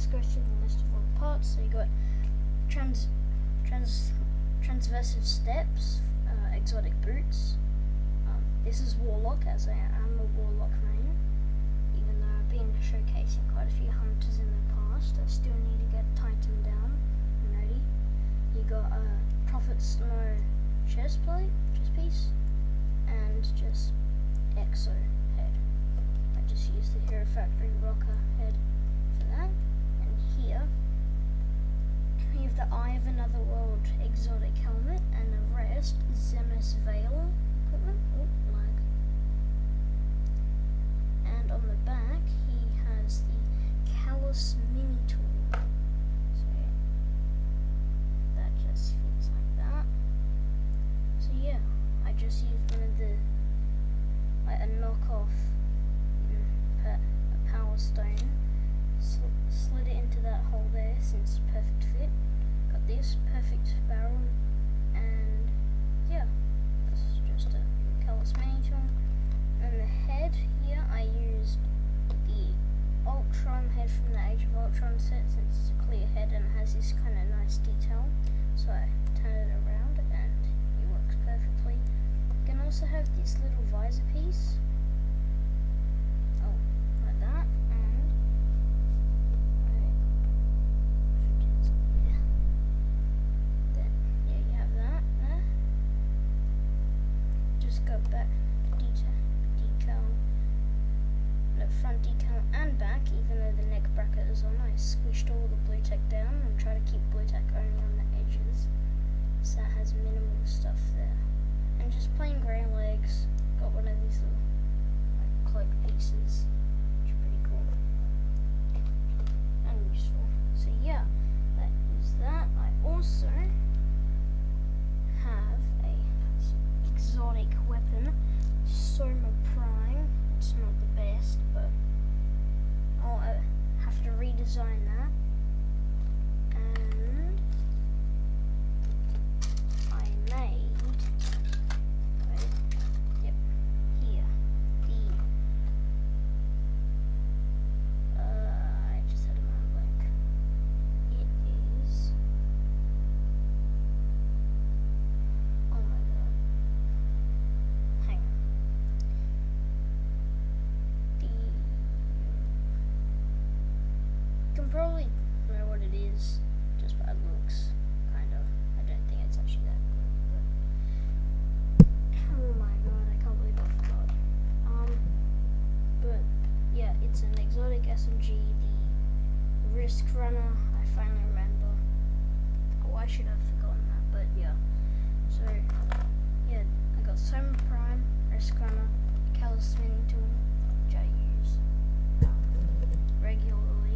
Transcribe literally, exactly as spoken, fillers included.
just go through the list of all the parts. So you got trans, trans, transversive steps, uh, exotic boots. Um, this is Warlock, as I am a Warlock main. Even though I've been showcasing quite a few hunters in the past, I still need to get Titan down and ready. You got a uh, Prophet Snow chest plate, chest piece, and just Exo head. I just used the Hero Factory Rocker head for that. And here we have the Eye of Another World exotic helmet, and the rest Zemus Veil equipment. Oh, lag. And on the back he has the Callus Mini Tool. So that just fits like that. So yeah, I just used one of the, like a knockoff mm, a Power Stone, sl slid it into that hole there since it's a perfect fit. Got this perfect barrel, and yeah, that's just a Callus Mini Tool. And the head here, I used the Ultron head from the Age of Ultron set, since it's a clear head and it has this kind of nice detail. So I turned it around and it works perfectly. You can also have this little visor piece. Oh, like that. And I yeah. Then yeah, you have that there. Just go back detail, decal, no, front decal and back. Even though the neck bracket is on, I squished all the blue tack down and try to keep blue tack only on the edges, so it has minimal stuff there. And just plain grey legs. Got one of these little like cloak pieces, which are pretty cool and useful. So yeah, that is that. I also have a exotic weapon, Soma Prime. It's not the best, but I'll uh, have to redesign that. And I made, wait, yep, here, the, uh, I just had a mind blank. It is, oh my god, hang on. The, you can probably know what it is just by looks, kind of. I don't think it's actually that good, but oh my god, I can't believe I forgot. Um, but yeah, it's an exotic S M G, the Risk Runner. I finally remember. Oh, I should have forgotten that, but yeah. So yeah, I got Soma Prime, Risk Runner, Callus Mini Tool, which I use regularly.